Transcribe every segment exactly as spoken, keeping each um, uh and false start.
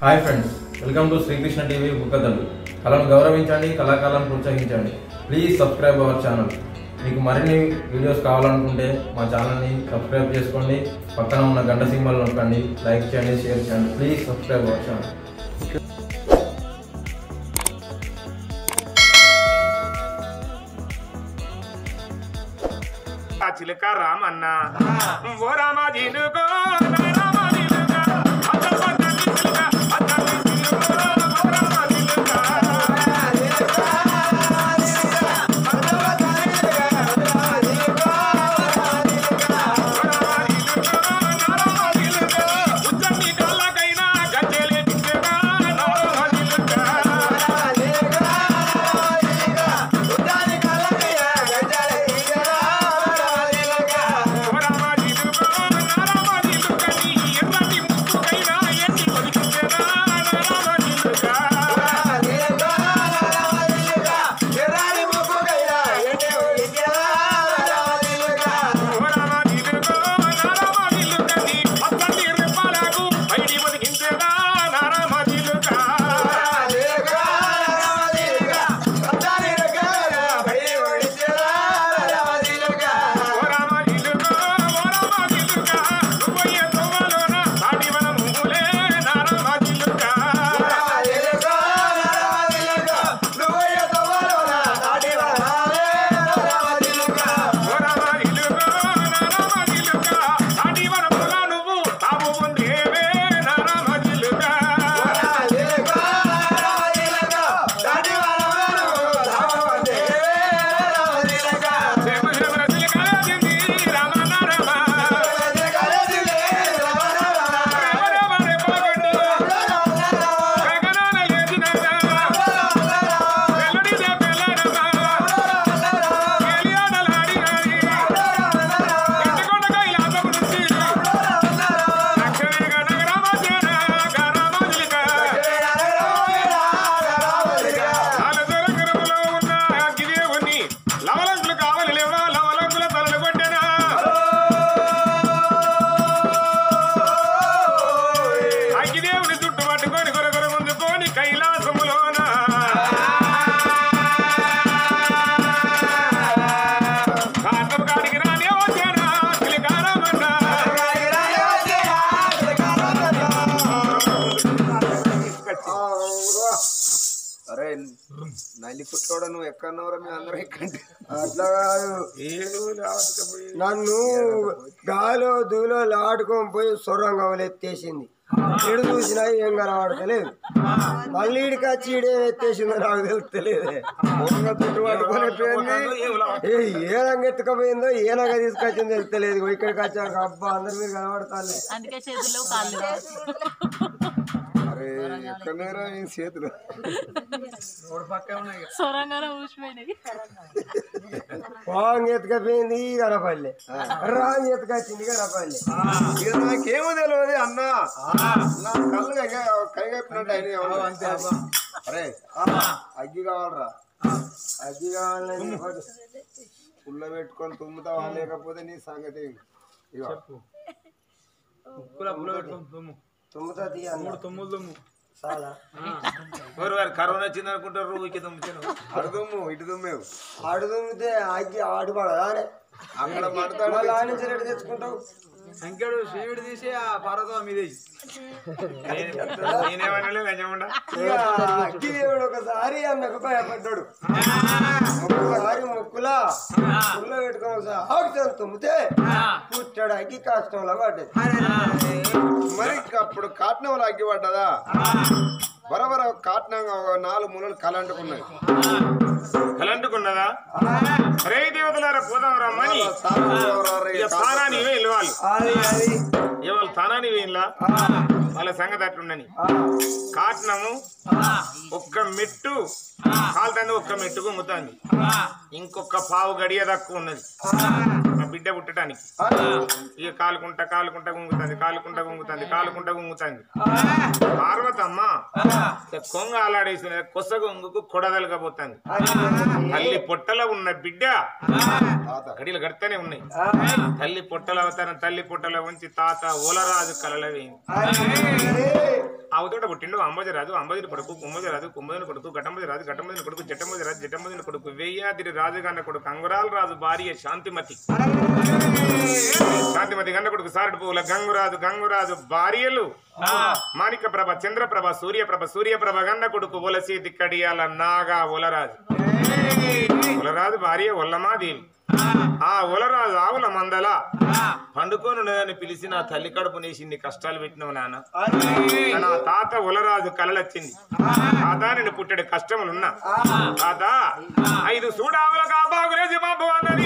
Hi friends, welcome to Srikrishna TV బుక్కదలు. కళను గౌరవించండి, కళాకారులను ప్రోత్సహించండి. Please subscribe our channel. మీకు మరిన్ని వీడియోస్ కావాలనుకుంటే మా ఛానల్ని సబ్స్క్రైబ్ చేసుకోండి, పక్కన ఉన్న గంట సింబల్ నొక్కండి, లైక్ చేయండి, షేర్ చేయండి. Please subscribe our channel. చిలక రామన్న ఓ రామా జీనుకో నల్లి పుట్టోడ నువ్వు ఎక్కడన్నావురా? మీ అందరూ ఎక్కండి. అట్లా కాదు, నన్ను గాలో దూలో ఆడుకొని పోయి సొరంగం ఎత్తేసింది. ఇడు చూసినా ఏం కనబడతలేదు. మళ్ళీ ఇడికి వచ్చి ఇడే ఎత్తేసిందో నాకు తెలుస్తలేదు. చుట్టు పట్టుకొని ఏ ఏనంగా ఎత్తుకపోయిందో ఏనంగా తీసుకొచ్చిందో తెలుస్తలేదు. ఇక్కడికి వచ్చాక అబ్బా అందరి మీరు కనబడతాను. అరే ఎక్కడనేరా ఈ చేతులు పాంగ్ ఎత్తుకపోయింది కనపల్లి, రాంగ్ ఎత్తుకొచ్చింది కనపల్లి. ఇక నాకేమో తెలియదు అన్న, నా కళ్ళు కైగప్పినట్టు అయినా. అరే అగ్గి కావాలరా, అగ్గి కావాలని పుల్ల పెట్టుకొని తుమ్ముతావా? లేకపోతే నీ సంగతి తుమ్ముతా మూడు తుమ్ములు తుమ్ము చాలా. కరోనా వచ్చింది అనుకుంటారు. అడు తుమ్ము ఇటు తుమ్మేవు. ఆడు తుమ్మితే అగ్గి ఆడుపడదా అక్కడ పడతాడు. ఆడించి రెడ్డి తెచ్చుకుంటావు. సంఖ్యడు శ్రీవిడి తీసి ఆ పర్వతం మీద అగ్గి దేవుడు ఒకసారి అన్నకు భయపడ్డాడు. ఒకసారి ముక్కులా పుల్ల పెట్టుకొని ఒకసారి తుమ్మితే పుట్టాడు అగ్గి కష్టంలో పడ్డది. మరి అప్పుడు కాట్నంలో అగ్గి పడ్డదా? బరబర కాట్నంగా నాలుగు మూలలు కలంటుకున్నాయి. కలంటుకున్నదా? రే దేవతలారా పోదాం రమ్మని స్థానాన్ని వెళ్ళాలి. ఇవాళ స్థానాన్ని వెళ్ళా వాళ్ళ సంగతి అట్లుండని. కాట్నము ఒక్క మెట్టు కాలుతుంది, ఒక్క మెట్టు గుమ్ముతుంది. ఇంకొక పావు గడియ తక్కువ ఉన్నది ఆ బిడ్డ పుట్టడానికి. ఇక కాలుకుంట కాలుకుంట గుంగుతుంది, కాలుకుంట గుంగుతుంది, కాలుకుంట గుంగుతుంది. పార్వతమ్మ కొంగ అలాడేసిన కొసగొంగుకు కొడదలకపోతుంది తల్లి పొట్టలో ఉన్న బిడ్డ గడిలు గడితేనే ఉన్నాయి తల్లి పొట్టలో అవతారం తల్లి పొట్టలో ఉంచి తాత ఓలరాజు కలల వేయింది అవతోట పుట్టిండు అంబజరాజు అంబజుని కొడుకు కుంభజరాజు కుంభజుని కొడుకు ఘటంబజి రాజు ఘటంబజుని కొడుకు జటంబజి రాజు జటంబజుని కొడుకు వెయ్యాదిరి రాజుగన్న కొడుకు అంగురాల రాజు భార్య శాంతిమతి శాంతిమతి గన్న కొడుకు సారటి పువ్వుల గంగురాజు గంగురాజు భార్యలు మాణిక ప్రభ చంద్రప్రభ సూర్యప్రభ సూర్యప్రభ గన్న కొడుకు ఒలసి దిక్కడియాల నాగా ఒలరాజు ఒలరాజు భార్య ఒల్లమాదేవి ఆ ఒలరాజు ఆవుల మందల పండుకోనున్నదని పిలిచి నా తల్లి కడుపు నేసింది కష్టాలు పెట్టినవు నాన్న నా తాత ఒలరాజు కలలొచ్చింది తాత నేను పుట్టడి కష్టములున్నా తాత ఐదు సూడావుల కాబాగులేసి బాబు అన్నది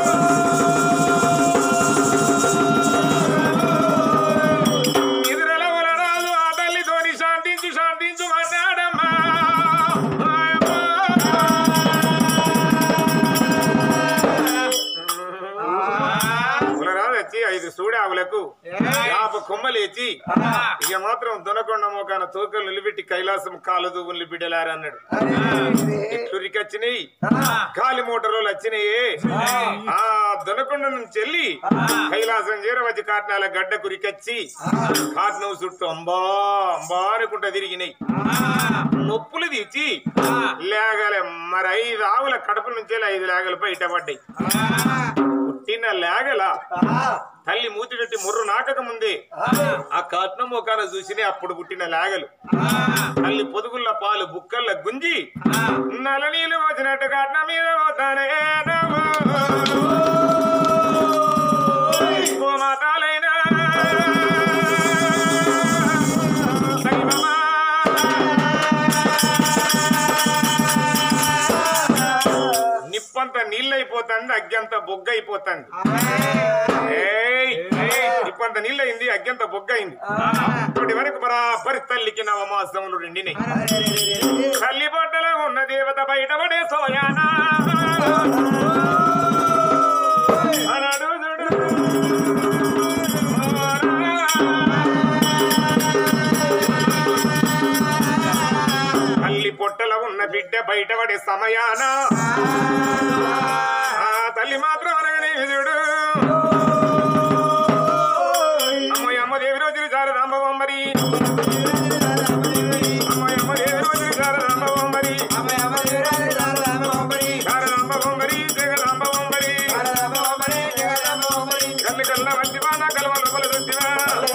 ఎదురల ఒలరాజు ఆ తల్లితోని శాంతించు శాంతించు అన్నాడమ్మా ఐదు సూడావులకు యాభ కొమ్మలేచి ఇక మాత్రం దొనకొండ మోకాన తోకలు నిలబెట్టి కైలాసం కాలు దువ్వుల్ని బిడ్డలారన్నాడు ఎట్లురికి వచ్చినాయి గాలి మోటారోలు వచ్చినాయే ఆ దొనకొండ నుంచి వెళ్ళి కైలాసం చేరవచ్చి కాట్నాల గడ్డ కురికొచ్చి కాట్నం చుట్టూ అంబా అంబా అనుకుంటా తిరిగినాయి నొప్పులు తీర్చి లేగలే మరి ఐదు ఆవుల కడుపు నుంచి ఐదు లేగలు బయట పడ్డాయి పుట్టిన లేగల తల్లి మూతి పెట్టి ముర్రు నాటక ముందే ఆ కట్నం ఒకన చూసినే అప్పుడు పుట్టిన లేగలు తల్లి పొదుగుల్ల పాలు బుక్కల్ల గుంజి నల నీళ్ళు వచ్చినట్టు కట్నం మీద పోతానే మాతాలైనా నిప్పంత నీళ్ళైపోతుంది అగ్గంత బొగ్గ అయిపోతుంది నిప్పంత నీళ్ళయింది అగ్గంత బొగ్గ అయింది ఇప్పటి వరకు బరాబరి తల్లికి నవమాసములు నిండినాయి తల్లి బట్టలో ఉన్న దేవత బయటపడే సోయానా తల్లి పొట్టలో ఉన్న బిడ్డ బయటపడే సమయాన ఆ తల్లి మాత్రం అనగానే విజుడు అమ్మ అమ్మ దేవి రోజులు చాలు రాంబవం మరి అమ్మ అమ్మ దేవి రోజులు చాలు రాంబవం మరి చాలు రాంబవం మరి జగ రాంబవం మరి కల్లి కల్ల వద్దివానా కలవ లోపల దొద్దివా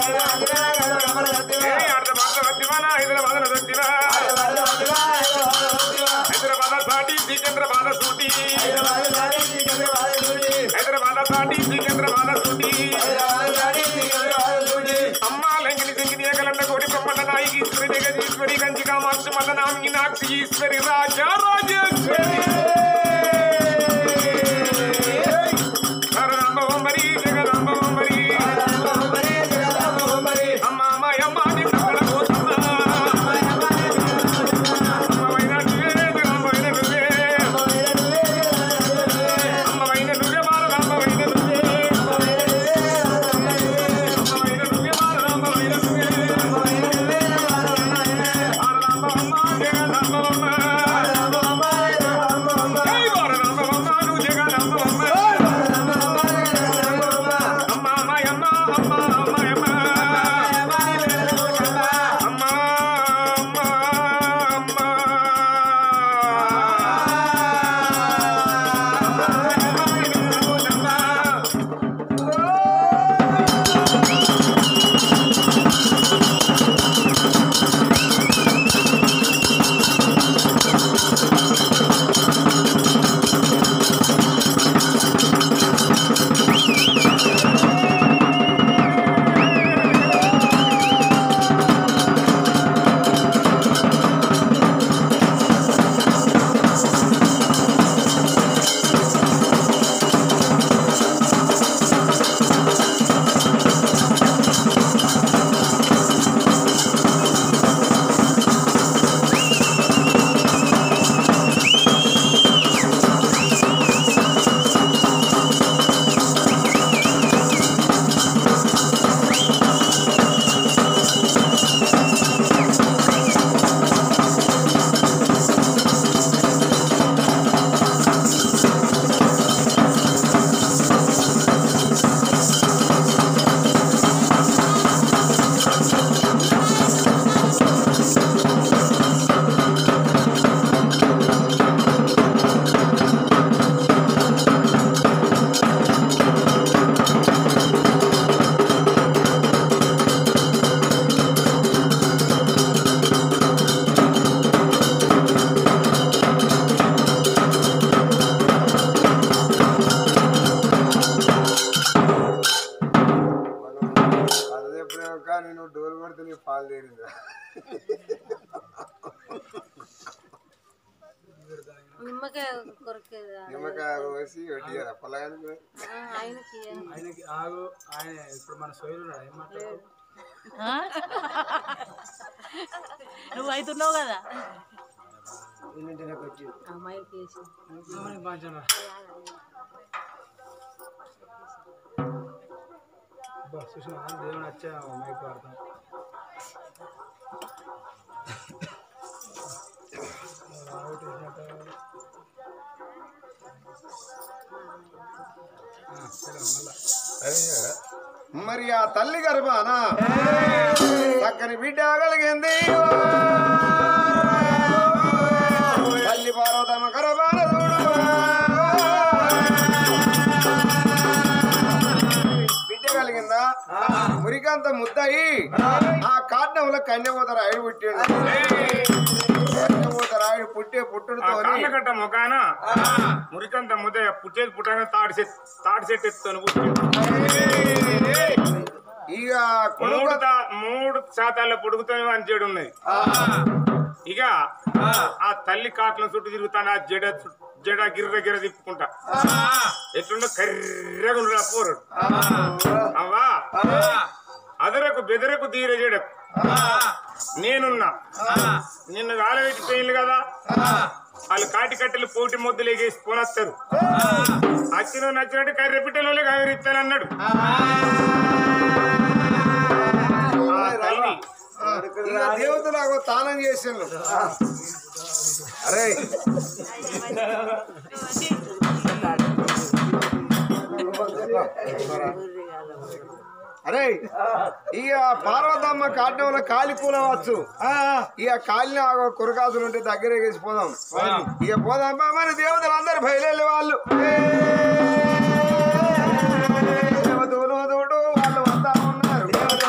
అర్ధ భాష వద్దివానా హైదరాబాద్ దొద్దివా హైదరాబాద్ సాటి సికింద్రాబాద్ సూటి హైదరాబాద్ సాటి సికింద్రాబాద్ సూటి అమ్మ లంకిని సింగిని ఏకలండ కోటి బ్రహ్మండ నాయకి ఈశ్వరి జగదీశ్వరి కంచి కామాక్షి మల్ల నామిని నాక్షి ఈశ్వరి రాజా రాజేశ్వరి రాంబవం మరి జగదాంబవం మరి అమ్మ అమ్మ అమ్మ నిమ్మకాయ కోసి పెట్టియాలి పొలగానికి ఆయనకి ఆగు ఆయన ఇప్పుడు మన సోయలు ఏం మాట్లాడు నువ్వు అవుతున్నావు కదా ఇంటికి వచ్చి సుష్మా దేవుని వచ్చా మైక్ వాడతాం మరి ఆ తల్లి గర్భాన చక్కని బిడ్డ కలిగింది తల్లి పార్వతమ్మ గర్భాన బిడ్డ కలిగిందా మురికంత ముద్దయి ఆ కారణంలో కన్యపోతారు ఆయన పుట్టాడు కన్యపోతారు ఆయన పుట్టే పుట్టుడుతో కాళ్ళగట్ట మొకాన మురికంత ముద్ద పుట్టేది పుట్టాక తాడి సెట్ తాడి సెట్ ఎత్తుకొని పుట్టాడు ఇక మూడు మూడు శాతాల పొడుగుతోనే అని చెడు ఉన్నది ఇక ఆ తల్లి కాట్ల చుట్టూ తిరుగుతాను ఆ జడ జడ గిర్ర గిర్ర తిప్పుకుంటా ఎట్లుండో కర్రగా పోరాడు అవ్వా అదరకు బెదరకు తీర జడకు నేనున్నా నిన్ను గాలబెట్టి పోయింది కదా వాళ్ళు కాటి కట్టెలు పోటీ మొద్దులు ఎగేసి పోనొస్తారు అచ్చిన నచ్చినట్టు కర్రె పిట్టలు కవిరిస్తానన్నాడు తల్లి దేవతలకు తానం చేసిండు అరే అరే ఇక పార్వతమ్మ కాటంలో కాలి కూలవచ్చు ఇక కాలిన కురకాసులు ఉంటే దగ్గర వేసిపోదాం ఇక పోదాం మరి దేవతలు అందరు బయలు వాళ్ళు దేవతలు దూడు వాళ్ళు వస్తా ఉన్నారు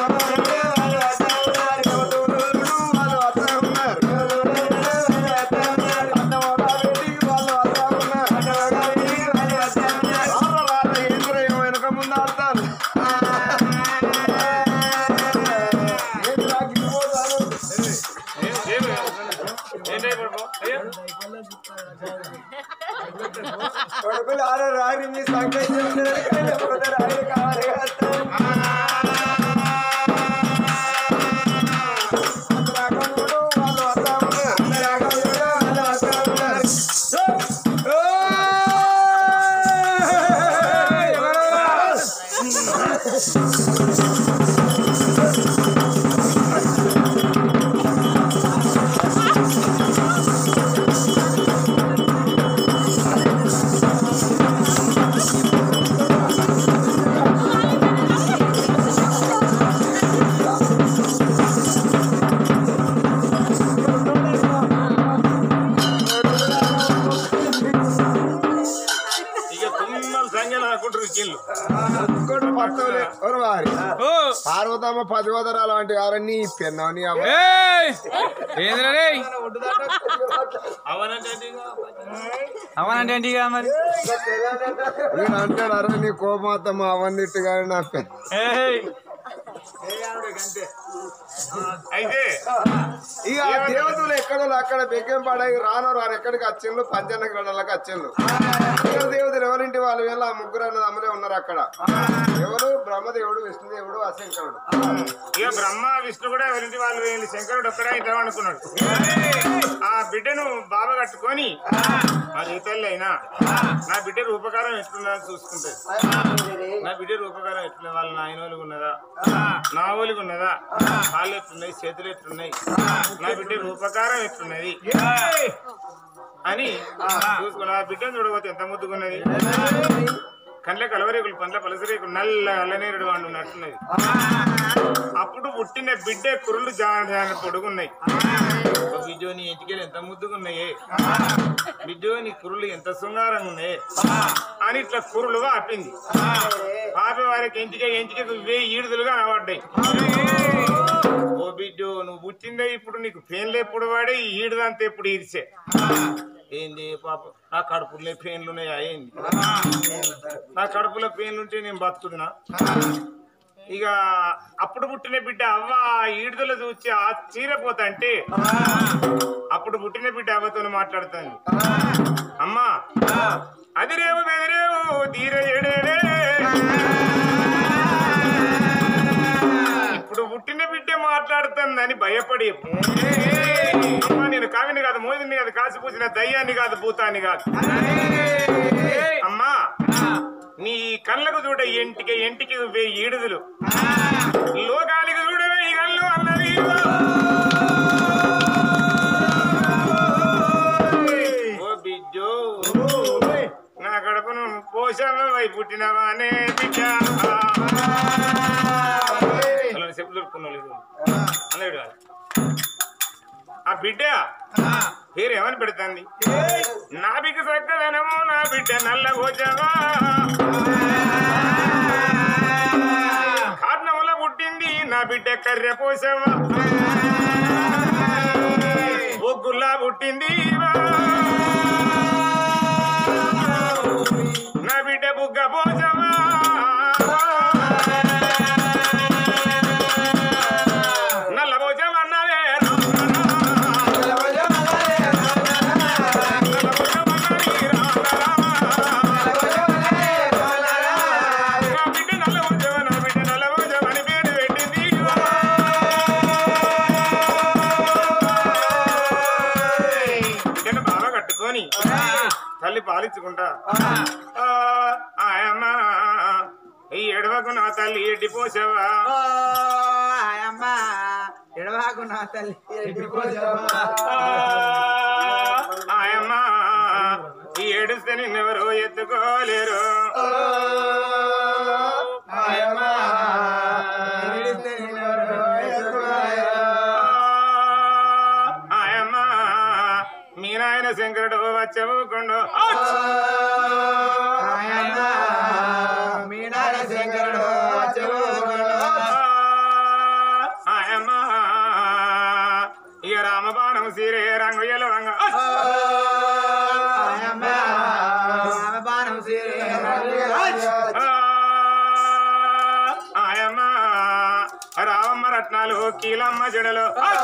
కొడుకులు ఆడ రాని మీ సంకేతం పార్వతమ్మ పదివదరా అలాంటి వారని పెన్నాని అవనంటే మరి నేను అంటాడు అరే నీ కోపమాతమ్మ అవన్నట్టు కానీ నా పెద్ద అయితే ఇక దేవతలు ఎక్కడో అక్కడ బెగ్గం పడాయి రాను రాను ఎక్కడికి వచ్చిండ్రు పంచన్న గడలకు వచ్చిండ్రు ఇక్కడ దేవతలు ఎవరింటి వాళ్ళు వీళ్ళ ఆ ముగ్గురు అన్నది అమ్మలే ఉన్నారు అక్కడ ఎవరు బ్రహ్మదేవుడు విష్ణుదేవుడు అశంకరుడు ఇక బ్రహ్మ విష్ణు కూడా ఎవరింటి వాళ్ళు వీళ్ళు శంకరుడు ఒక్కడే ఇద్దాం అనుకున్నాడు ఆ బిడ్డను బాబా కట్టుకొని మరి ఏ తల్లి అయినా నా బిడ్డ రూపకారం ఎట్లున్నదని చూసుకుంటది నా బిడ్డ రూపకారం ఎట్లున్నది వాళ్ళ నాయన వాళ్ళకి ఉన్నదా నా వాళ్ళకి ఉన్నదా కాళ్ళు ఎట్లున్నాయి చేతులు ఎట్లున్నాయి నా బిడ్డ రూపకారం ఎట్లున్నది అని చూసుకున్నా ఆ బిడ్డను చూడబోతే ఎంత ముద్దుకున్నది కండ్ల కలవరేకులు పండ్ల పలసరేకులు నల్ల అల్లనేరుడు వాడు ఉన్నట్టున్నది అప్పుడు పుట్టిన బిడ్డ కురులు జాన పొడుగున్నాయి బిడ్డో నీ ఇంటికెళ్ళి ఎంత ముద్దుకున్నాయే బిడ్డో నీ కురులు ఎంత శృంగారంగా ఉన్నాయే అని ఇట్లా కురులుగా ఆపింది ఆపే వారికి ఇంటికి ఇంటికి వేయి ఈడుదలుగా అనబడ్డాయి ఓ బిడ్డో నువ్వు పుట్టిందే ఇప్పుడు నీకు పేన్లు ఎప్పుడు వాడే ఈడుదంతా ఎప్పుడు ఈడ్చే ఏంది పాప నా కడుపులో పెయిన్లు ఉన్నాయా ఏంది నా కడుపులో పెయిన్లు ఉంటే నేను బతుకుతున్నా ఇక అప్పుడు పుట్టిన బిడ్డ అవ్వ ఈడుదల చూచి ఆ చీరపోతంటే అప్పుడు పుట్టిన బిడ్డ అవ్వతో మాట్లాడుతాను. అమ్మా అదిరేవు బెదిరేవు తీరేడే ఇప్పుడు పుట్టిన బిడ్డ మాట్లాడుతుందని భయపడి అమ్మా నేను కావిని కాదు, మోదిని కాదు, కాసిపూసిన దయ్యాన్ని కాదు, భూతాన్ని కాదు. అమ్మా నీ కళ్ళకు చూడ ఎంటికి ఎంటికి వెయ్యి ఈడుదులు, లోకానికి చూడ వెయ్యి కళ్ళు అన్నది. ఓ బిడ్డో నా కడుపును పోషవై పుట్టినవానే బిడ్డ చెప్పులు దొరుకున్నాడు అన్నాడు కాదు. ఆ బిడ్డ పేరు ఏమని పెడుతుంది? నా బిడ్డ చక్కదనము నా బిడ్డ నల్ల భోజవా కారణముల పుట్టింది నా బిడ్డ కర్రె పోసవా బొగ్గుల్లా పుట్టింది నా బిడ్డ బుగ్గ పోసవా నల్ల భోజం అన్నదే తల్లి పాలించుకుంటా ఆయమ్మా ఈ ఎడవకు నా తల్లి ఎడ్డి పోసావా ఆయమ్మా ఎడవాకు నా తల్లి ఆయమ్మా ఈ ఏడుస్తే నిన్నెవరు ఎత్తుకోలేరు ఆయమ్మా ఆయమ్మా మీ నాయన శంకరుడు వచ్చవుకుండు మీ నాయన శంకరుడు ఆయమ్మా ఇక రామబాణం సీరే రంగు ఎలవంగ బాణం సీరే ఆయమ్మా రావమ్మ రత్నాలు కీలమ్మ జడలు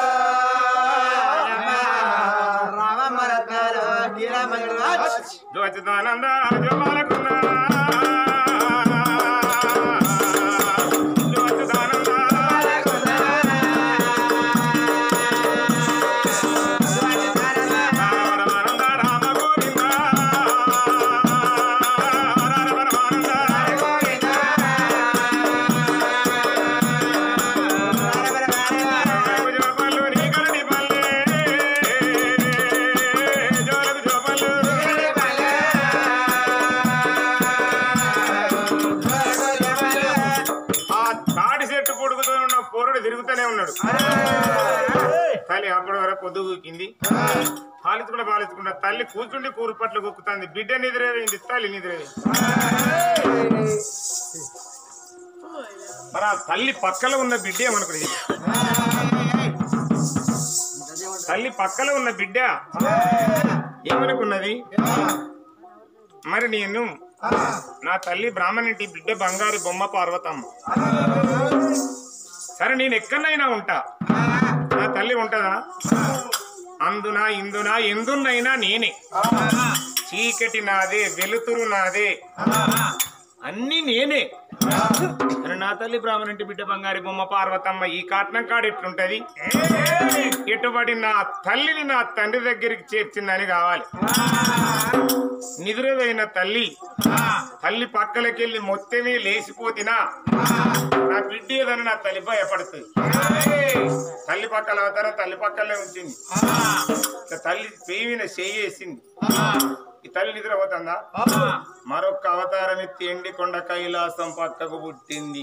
రామమ్మ రత్నాలు ధ్వజదానంద జోపాలకున్న ధ్వజదానంద రామరమానంద రామ గోవింద రామరమానంద జోపల్లు నీ కరుడి పల్లె జోలకు జోపల్లు ఆ తాడి చెట్టు పొడుగుతూ ఉన్న పోరుడు తిరుగుతూనే ఉన్నాడు. తల్లి అప్పటి వరకు పొద్దుగుకింది, పాలించుకుంటా పాలించుకుంటా తల్లి కూర్చుండి కూరు పట్లు కుక్కుతుంది. బిడ్డ నిద్రవేయింది, తల్లి నిద్రవేయింది. మరి ఆ తల్లి పక్కలో ఉన్న బిడ్డ ఏమనుకునేది? తల్లి పక్కలో ఉన్న బిడ్డ ఏమనుకున్నది? మరి నేను నా తల్లి బ్రాహ్మణింటి బిడ్డ బంగారు బొమ్మ పార్వతమ్మ, సరే నేను ఎక్కడైనా ఉంటా, నా తల్లి ఉంటదా? అందునా ఇందునా ఎందునైనా నేనే. చీకటి నాదే, వెలుతురు నాదే, అన్ని నేనే. నా తల్లి బ్రాహ్మణింటి బిడ్డ బంగారు బొమ్మ పార్వతమ్మ ఈ కాటనం కాడు ఎట్లుంటది? ఎటుబడి నా తల్లిని నా తండ్రి దగ్గరికి చేర్చిందని కావాలి. నిద్రపోయిన తల్లి తల్లి పక్కలకెళ్ళి మొత్తమే లేచిపోతినా నా బిడ్డ ఏదని నా తల్లి భయపడుతుంది. తల్లి పక్కల అవతారం తల్లి పక్కలే ఉంచింది. తల్లి పేవిన చేయేసింది. ఈ తల్లి నిద్రపోతుందా? మరొక అవతారం ఎత్తి ఎండి కొండ కైలాసం పక్కకు పుట్టింది.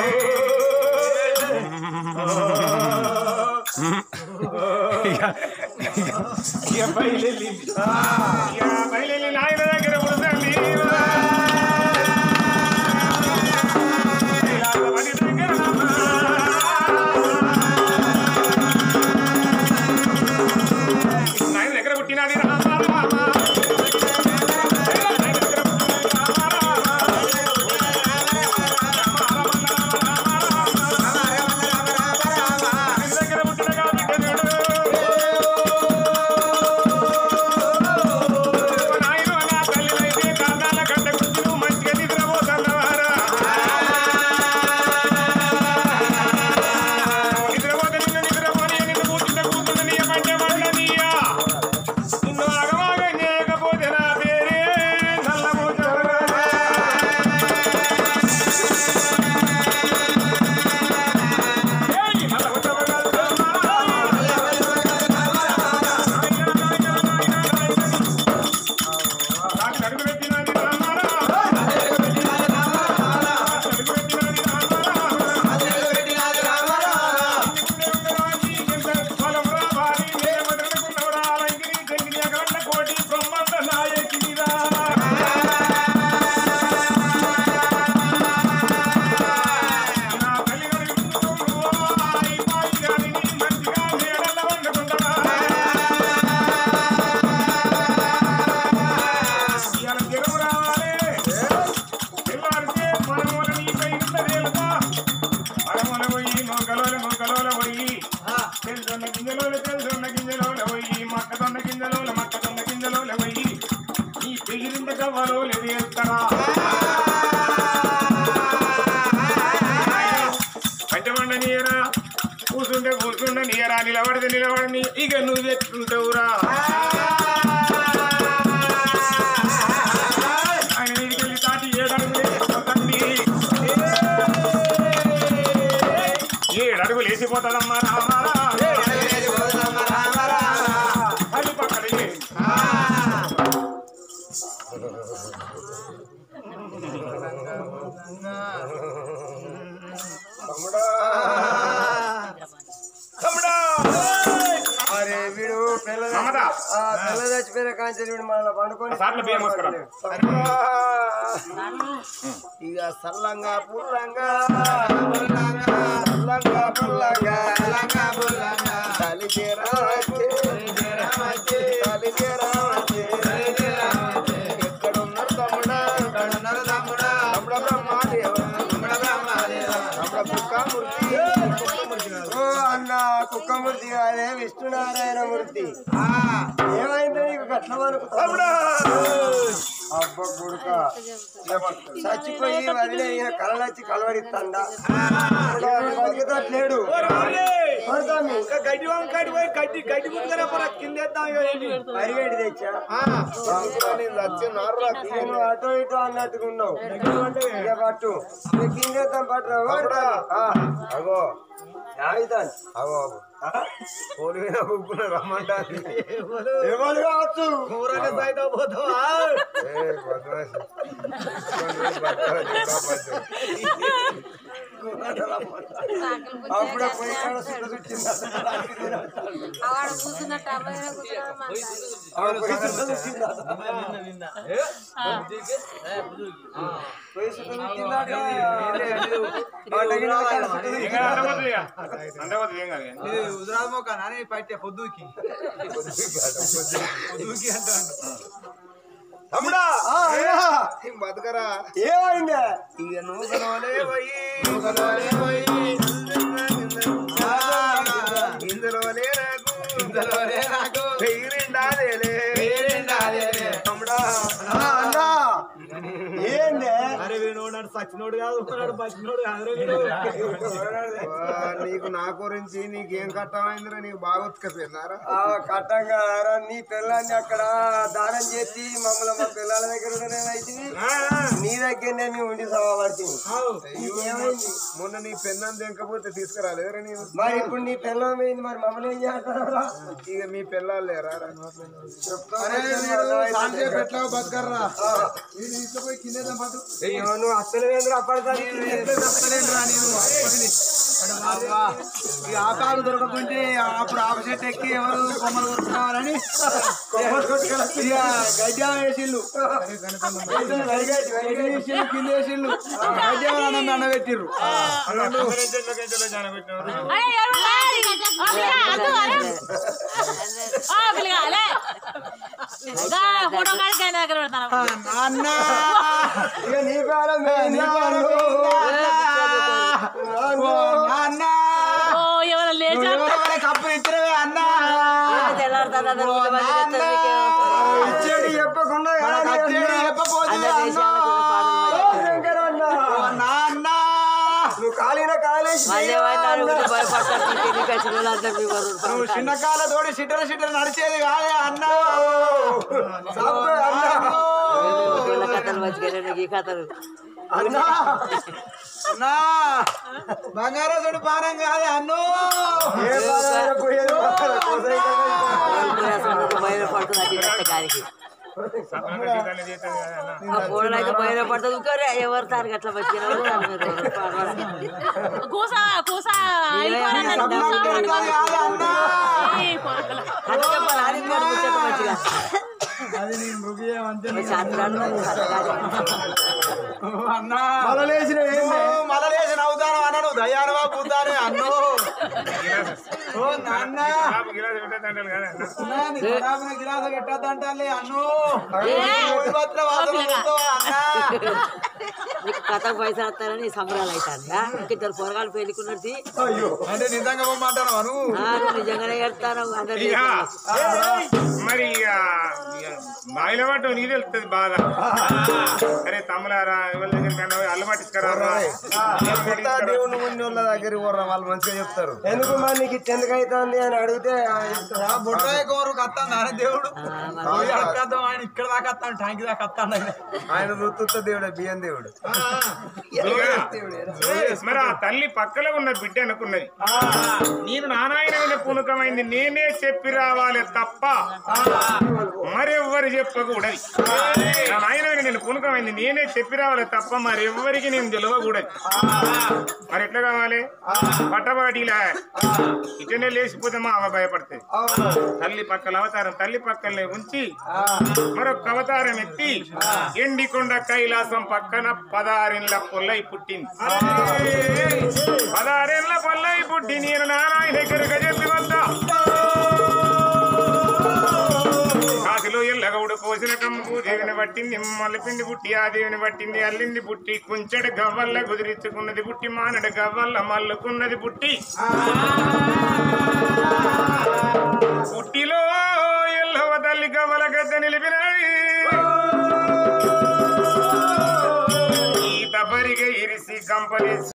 బయలుదేరింది బయలుదేరి నాయన దగ్గర పుడుతుంది. నాయన దగ్గర పుట్టినాడు రామ నువ్వెట్టుంటావురా ఆయన నీడికెళ్ళి దాటి ఏడడుగులు వేసిపోతండి ఏడడుగులు వేసిపోతాడమ్మా రామారా అది పక్కన అరే వీడు పిల్ల పిల్ల చచ్చిపోయిన కాంచె వీడు మళ్ళీ పండుకొని ఇక సల్లంగా పుల్లంగా సల్లంగా పుల్లంగా తల్లి ఎక్కడున్నారు తమ్ముడా ఎక్కడున్నారు తమ్ముడా తమ్ముడ బ్రహ్మాదేవ తమ్ముడ బ్రహ్మాదేవ తమ్ముడ కుక్కమూర్తి ఓ అన్న కుక్కమూర్తి కాదే విష్ణునారాయణ మూర్తి ఏమైంది నీకు గట్ల వరకు తమ్ముడా అబ్బ కొడుక చచ్చిపోయి వదిలే ఈయన కళ్ళొచ్చి కలవరిస్తాడా బతికేటట్లేడు గడ్డి వంకాడి పోయి గడ్డి గడ్డి ముందుగానే కిందేద్దాం పరిగెడి తెచ్చా అటో ఇటో అన్నట్టుగా ఉన్నావు పట్టు కిందేద్దాం పట్టు అగో ఆయుధాన్ని అగో పోలిన ఉప్పున రమ్మంటారు ఎవరు కావచ్చు ఊరనే సైతం పోతావా అప్పుడే పోయి చుట్టింది ఉదరామోక నాని పట్టే పొద్దుకి పొద్దుకి అంటాను తమ్ముడా బతకరా ఏమైందా ఇక నూకలోనే పోయి నూకలోనే పోయి ఇందులోనే నాకు ఇందులోనే నాకు పెయిరిండాలేలే పెయిరిండాలేలే తమ్ముడా అన్నా ఏందే అరే వీడు సచ్చినోడు కాదు బచ్చినోడు కాదు నీకు నా గురించి నీకేం కట్టమైందిరా నీకు బాగా ఉతకపోయిందారా కట్టం కాదారా నీ పిల్లాన్ని అక్కడ దానం చేసి మమ్మల్ని మా పిల్లల దగ్గర అయితే నీ దగ్గరనే మేము ఉండి సభపడుతుంది ఏమైంది మొన్న నీ పెళ్ళని తెంకపోతే తీసుకురాలేరా నీవు మరి ఇప్పుడు నీ పిల్లం పోయింది మరి మమ్మల్ని ఏం చేస్తారా ఇక మీ పిల్లలు లేరా చెప్తా బతకర్రా నువ్వు అసలు వేంద్ర అప్పటిదారా నేను ఆకాలు దొరకకుంటే అప్పుడు ఆప చెట్టు ఎక్కి ఎవరు కొమ్మలు కొట్టుకోవాలని గడ్డ వేసిళ్ళు కింద వేసిళ్ళు గడ్డ అన్నబెట్టిర్రు అన్న ఇక నీ కాలం కప్పులు ఇద్దరే అన్న ఇచ్చేది చెప్పకుండా నాన్న నువ్వు కాలిన కాలేసి నువ్వు చిన్న కాల తోడి సిట్టర సిట్టర నడిచేది కాదే అన్న అన్నా బంగారం చూడు పానం కాదే అన్నో అయితే బయట పడుతుంది ఎవరు తారు అట్లా అది నేను మృగేమంటే అన్నా మలలేసిన మలలేసిన అవుతాను అన్నాడు దయానవా పూతానే అన్నో ఓ నాన్న గిలాస పెట్టద్దంటే అన్నో నీకు కథకు పైసలు వస్తారని సంబరాలు అవుతాను ఇద్దరు పొరగాలు పెళ్ళికున్నది అంటే నిజంగా పోమంటాను అను నిజంగానే ఎడతాను అందరు మరి బాయిల పట్టు నీకు తెలుస్తుంది బాధ అరే తమ్ములారా ఎవరి దగ్గర అల్లు పట్టించుకురా దేవుని ముందు వాళ్ళ దగ్గర పోరా వాళ్ళు మంచిగా చెప్తారు ఎందుకు మరి నీకు ఇట్ట ఎందుకు అవుతుంది అని అడిగితే బొడ్రాయి కోరుకు వస్తాను ఆయన దేవుడు అక్కద్దాం ఆయన ఇక్కడ దాకా వస్తాను ట్యాంక్ దాకా వస్తాను ఆయన ఆయన రుతుత్త దేవుడు బియ్యం దేవుడు మరి ఆ తల్లి పక్కలో ఉన్న బిడ్డ అనుకున్నది నేను నానాయనమైన పూనకమైంది నేనే చెప్పి రావాలి తప్ప మరెవ్వరు చెప్పకూడదు. నా నాయనమైన నేను పూనకమైంది నేనే చెప్పి రావాలి తప్ప మరెవ్వరికి నేను తెలియకూడదు. మరి ఎట్లా కావాలి? పట్టబాటిలా ఇటనే లేచిపోతే మా అమ్మ భయపడుతుంది. తల్లి పక్కల అవతారం తల్లి పక్కలనే ఉంచి మరొక అవతారం ఎత్తి ఎండికొండ కైలాసం పక్కన పదారెండ్ల పొల్లై పుట్టింది. పదారెండ్ల పొల్లై పుట్టి నేను నారాయణ దగ్గర చెప్పి వద్దా కాశీలో ఎల్లగౌడు కోసిన కమ్ముకు దేవిని పట్టింది మల్లపిండి పుట్టి ఆ దేవిని పట్టింది అల్లింది పుట్టి కుంచెడు గవ్వల్ల కుదిరించుకున్నది పుట్టి మానడు గవ్వల్ల మల్లుకున్నది పుట్టి పుట్టిలో ఎల్లవ తల్లి గవ్వల గద్ద నిలిపినది ఈ తబరిగా ఇరిసి కంపలేసి